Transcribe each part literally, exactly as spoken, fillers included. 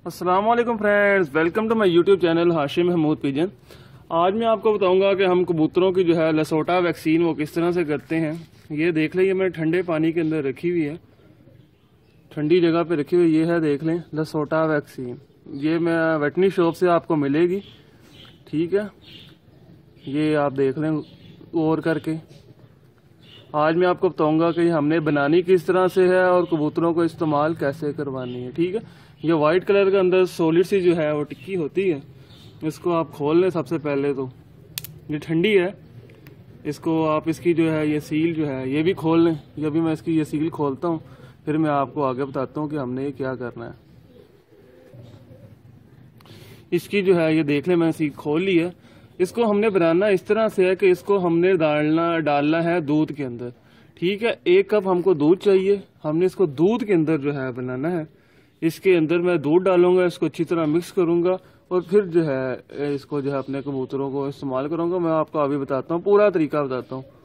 अस्सलाम वालेकुम friends, welcome to my YouTube channel Hashim Mahmood pigeon. आज मैं आपको बताऊंगा कि हम कबूतरों की जो है लसोटा वैक्सीन वो किस तरह से करते हैं। ये देख लें, ये मैंने ठंडे पानी के अंदर रखी हुई है, ठंडी जगह पे रखी हुई। ये है, देख लें, लसोटा वैक्सीन। ये मैं वेटनरी शॉप से आपको मिलेगी, ठीक है। ये आप देख लें गौर करके। आज मैं आपको बताऊंगा कि हमने बनानी किस तरह से है और कबूतरों को इस्तेमाल कैसे करवानी है, ठीक है। ये वाइट कलर के अंदर सॉलिड सी जो है वो टिक्की होती है, इसको आप खोल लें। सबसे पहले तो ये ठंडी है, इसको आप इसकी जो है ये सील जो है ये भी खोल लें। ये भी मैं इसकी ये सील खोलता हूँ, फिर मैं आपको आगे बताता हूँ कि हमने ये क्या करना है। इसकी जो है ये देख लें, मैंने सील खोल ली है। इसको हमने बनाना इस तरह से है कि इसको हमने डालना डालना है दूध के अंदर, ठीक है। एक कप हमको दूध चाहिए, हमने इसको दूध के अंदर जो है बनाना है। इसके अंदर मैं दूध डालूंगा, इसको अच्छी तरह मिक्स करूंगा और फिर जो है इसको जो है अपने कबूतरों को इस्तेमाल करूंगा। मैं आपको अभी बताता हूँ, पूरा तरीका बताता हूँ।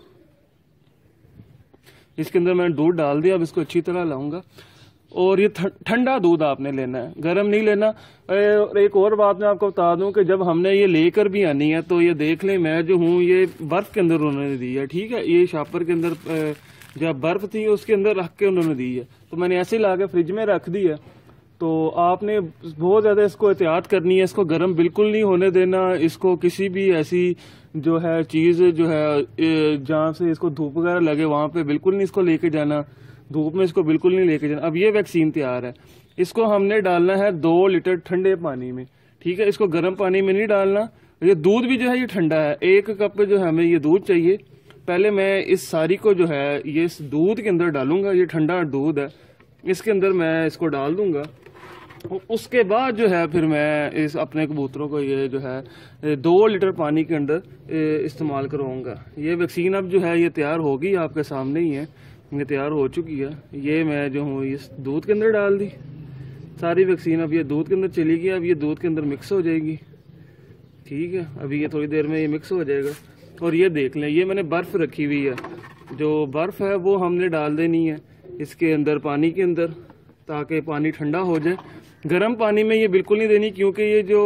इसके अंदर मैंने दूध डाल दिया, अब इसको अच्छी तरह लाऊंगा। और ये ठंडा दूध आपने लेना है, गर्म नहीं लेना। और एक और बात मैं आपको बता दूं कि जब हमने ये लेकर भी आनी है तो ये देख लें, मैं जो हूँ ये बर्फ के अंदर उन्होंने दी है, ठीक है। ये शापर के अंदर जब बर्फ थी उसके अंदर रख के उन्होंने दी है, तो मैंने ऐसे ला के फ्रिज में रख दी है। तो आपने बहुत ज्यादा इसको एहतियात करनी है, इसको गर्म बिल्कुल नहीं होने देना। इसको किसी भी ऐसी जो है चीज जो है जहाँ से इसको धूप वगैरह लगे वहां पे बिल्कुल नहीं इसको लेके जाना, धूप में इसको बिल्कुल नहीं लेके जाना। अब ये वैक्सीन तैयार है, इसको हमने डालना है दो लीटर ठंडे पानी में, ठीक है। इसको गर्म पानी में नहीं डालना। ये दूध भी जो है ये ठंडा है, एक कप जो है हमें ये दूध चाहिए। पहले मैं इस सारी को जो है ये इस दूध के अंदर डालूंगा, ये ठंडा दूध है, इसके अंदर मैं इसको डाल दूंगा। उसके बाद जो है फिर मैं इस अपने कबूतरों को ये जो है दो लीटर पानी के अंदर इस्तेमाल करवाऊंगा। ये वैक्सीन अब जो है ये तैयार होगी, आपके सामने ही है, ये तैयार हो चुकी है। ये मैं जो हूँ इस दूध के अंदर डाल दी सारी वैक्सीन। अब ये दूध के अंदर चली गई, अब ये दूध के अंदर मिक्स हो जाएगी, ठीक है। अभी ये थोड़ी देर में ये मिक्स हो जाएगा। और ये देख लें, ये मैंने बर्फ रखी हुई है, जो बर्फ है वो हमने डाल देनी है इसके अंदर पानी के अंदर, ताकि पानी ठंडा हो जाए। गर्म पानी में ये बिल्कुल नहीं देनी, क्योंकि ये जो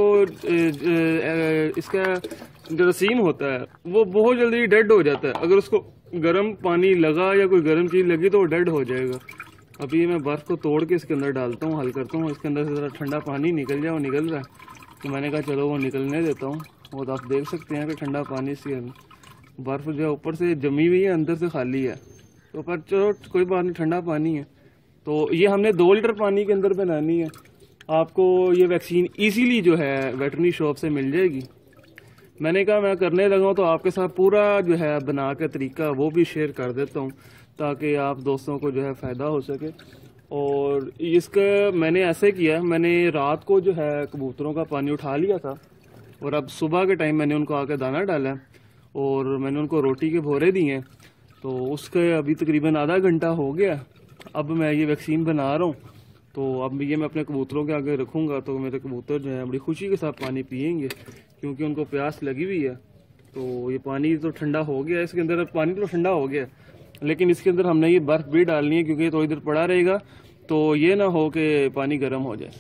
इसका जो रसीन होता है वो बहुत जल्दी डेड हो जाता है। अगर उसको गर्म पानी लगा या कोई गर्म चीज लगी तो वो डेड हो जाएगा। अभी मैं बर्फ को तोड़ के इसके अंदर डालता हूँ, हल करता हूँ। इसके अंदर से जरा ठंडा पानी निकल जाए, वो निकल रहा है तो मैंने कहा चलो वो निकलने देता हूँ। वो आप देख सकते हैं कि ठंडा पानी इसके बर्फ जो है ऊपर से जमी हुई है, अंदर से खाली है, तो पर चलो कोई बात नहीं, ठंडा पानी है। तो ये हमने दो लीटर पानी के अंदर बनानी है। आपको ये वैक्सीन इजीली जो है वेटरनरी शॉप से मिल जाएगी। मैंने कहा मैं करने लगा हूँ तो आपके साथ पूरा जो है बना के तरीका वो भी शेयर कर देता हूँ, ताकि आप दोस्तों को जो है फ़ायदा हो सके। और इसका मैंने ऐसे किया, मैंने रात को जो है कबूतरों का पानी उठा लिया था और अब सुबह के टाइम मैंने उनको आके दाना डाला और मैंने उनको रोटी के भोरे दिए। तो उसके अभी तकरीबन आधा घंटा हो गया। अब मैं ये वैक्सीन बना रहा हूँ, तो अब ये मैं अपने कबूतरों के आगे रखूँगा तो मेरे कबूतर जो है बड़ी खुशी के साथ पानी पियेंगे, क्योंकि उनको प्यास लगी हुई है। तो ये पानी तो ठंडा हो गया, इसके अंदर पानी तो ठंडा हो गया, लेकिन इसके अंदर हमने ये बर्फ़ भी डालनी है, क्योंकि थोड़ी देर पड़ा रहेगा तो ये ना हो कि पानी गर्म हो जाए।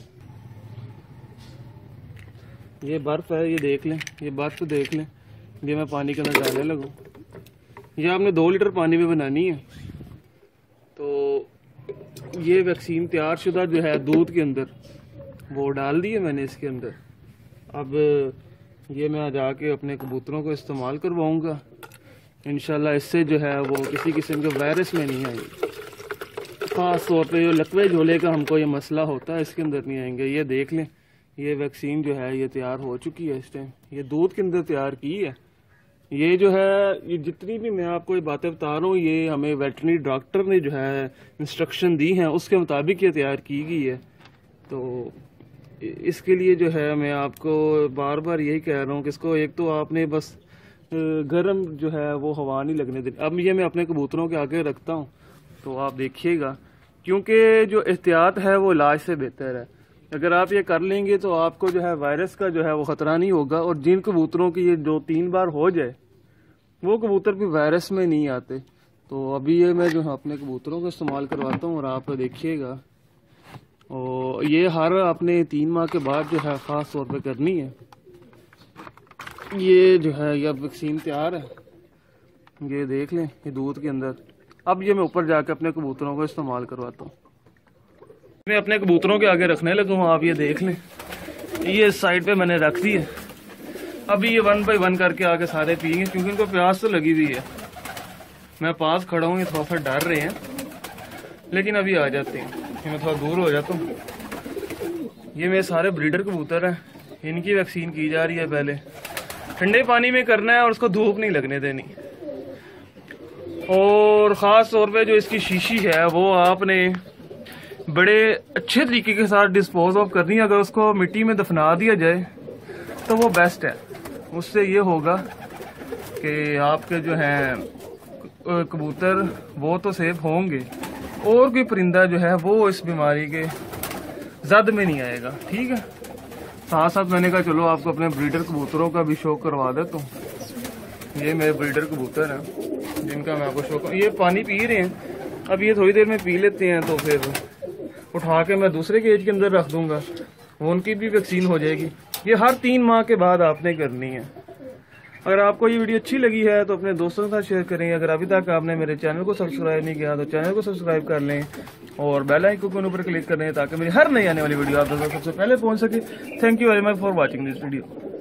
ये बर्फ़ है, ये देख लें, ये बर्फ़ देख लें, ये मैं पानी के अंदर डालने लगूँ। ये आपने दो लीटर पानी में बनानी है। तो ये वैक्सीन तैयार शुदा जो है दूध के अंदर वो डाल दी है मैंने इसके अंदर। अब ये मैं जाके अपने कबूतरों को इस्तेमाल करवाऊंगा इंशाल्लाह। इससे जो है वो किसी किस्म के वायरस में नहीं आएंगे, ख़ास तौर पे जो लकवे झोले का हमको ये मसला होता है इसके अंदर नहीं आएंगे। ये देख लें, ये वैक्सीन जो है ये तैयार हो चुकी है। इस टाइम ये दूध के अंदर तैयार की है। ये जो है ये जितनी भी मैं आपको ये बातें बता रहा हूँ, ये हमें वेटरनरी डॉक्टर ने जो है इंस्ट्रक्शन दी हैं, उसके मुताबिक ये तैयार की गई है। तो इसके लिए जो है मैं आपको बार बार यही कह रहा हूँ कि इसको एक तो आपने बस गर्म जो है वो हवा नहीं लगने देनी। अब ये मैं अपने कबूतरों के आगे रखता हूँ तो आप देखिएगा, क्योंकि जो एहतियात है वो इलाज से बेहतर है। अगर आप ये कर लेंगे तो आपको जो है वायरस का जो है वो ख़तरा नहीं होगा। और जिन कबूतरों की ये दो तीन बार हो जाए वो कबूतर भी वायरस में नहीं आते। तो अभी ये मैं जो है अपने कबूतरों को इस्तेमाल करवाता हूँ और आप देखिएगा। और ये हर आपने तीन माह के बाद जो है ख़ास तौर पे करनी है। ये जो है ये अब वैक्सीन तैयार है, ये देख लें ये दूध के अंदर। अब ये मैं ऊपर जाके अपने कबूतरों को इस्तेमाल करवाता हूँ। मैं अपने कबूतरों के आगे रखने लगा हूँ, आप ये देख लें, ये साइड पे मैंने रख दी है। अभी ये वन बाई वन करके आके सारे पिएंगे क्योंकि इनको प्यास तो लगी हुई है। मैं पास खड़ा हूँ, ये थोड़ा सा डर रहे हैं लेकिन अभी आ जाते हैं। मैं थोड़ा दूर हो जाता हूँ। ये मेरे सारे ब्रीडर कबूतर हैं, इनकी वैक्सीन की जा रही है। पहले ठंडे पानी में करना है और उसको धूप नहीं लगने देनी। और ख़ास तौर पे जो इसकी शीशी है वो आपने बड़े अच्छे तरीके के साथ डिस्पोज ऑफ करनी है। अगर उसको मिट्टी में दफना दिया जाए तो वो बेस्ट है। उससे ये होगा कि आपके जो हैं कबूतर वो तो सेफ होंगे और कोई परिंदा जो है वो इस बीमारी के जद में नहीं आएगा। ठीक है, साथ साथ मैंने कहा चलो आपको अपने ब्रीडर कबूतरों का भी शो करवा देता हूँ। ये मेरे ब्रीडर कबूतर हैं जिनका मैं आपको शो कर... ये पानी पी रहे हैं, अब ये थोड़ी देर में पी लेते हैं तो फिर उठा के मैं दूसरे केज के अंदर रख दूंगा, उनकी भी वैक्सीन हो जाएगी। ये हर तीन माह के बाद आपने करनी है। अगर आपको ये वीडियो अच्छी लगी है तो अपने दोस्तों के साथ शेयर करें। अगर अभी तक आपने मेरे चैनल को सब्सक्राइब नहीं किया तो चैनल को सब्सक्राइब कर लें और बेल आइकन के ऊपर क्लिक कर लें ताकि मेरी हर नई आने वाली वीडियो आप तक सबसे पहले पहुंच सके। Thank you very much for watching this video.